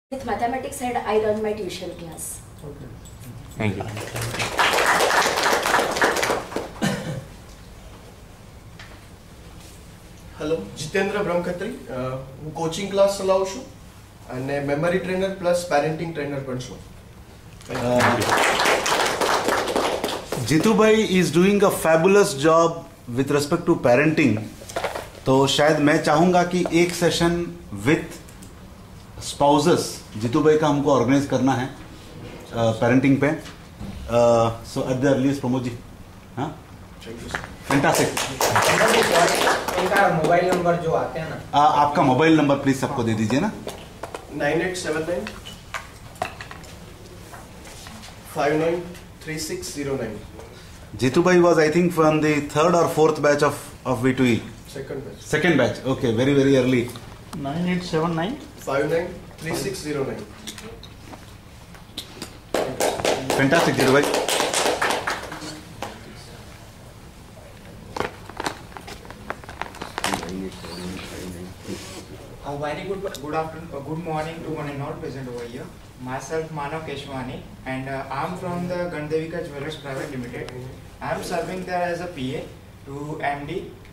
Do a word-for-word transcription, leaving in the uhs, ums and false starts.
With mathematics head, I run my tuition class. Okay. Thank you. Hello, Jitendra Brahmkhatri. હું coaching class ચલાવું છું અને memory trainer plus parenting trainer પણ છું. जीतू भाई is doing a fabulous job with respect to parenting. तो शायद मैं चाहूँगा कि एक सेशन विथ स्पाउसेस जीतू भाई का हमको ऑर्गेनाइज करना है पेरेंटिंग uh, पे. So at the earliest Pramod ji. हाँ, फैंटास्टिक. उनका मोबाइल नंबर जो आते हैं ना, uh, आपका मोबाइल नंबर प्लीज सबको दे दीजिए ना. Nine eight seven nine five nine three six zero nine. Jitu भाई was I think from the third or fourth batch of of V two E. Second batch. Second batch. Okay, very very early. Nine eight seven nine five nine three six zero nine. Fantastic, Jitu भाई. A very good good afternoon, uh, good morning to one and all present over here. Myself Manav Keshwani, and uh, I am from the Gandevika Jewelers Private Limited. I am serving there as a P A to M D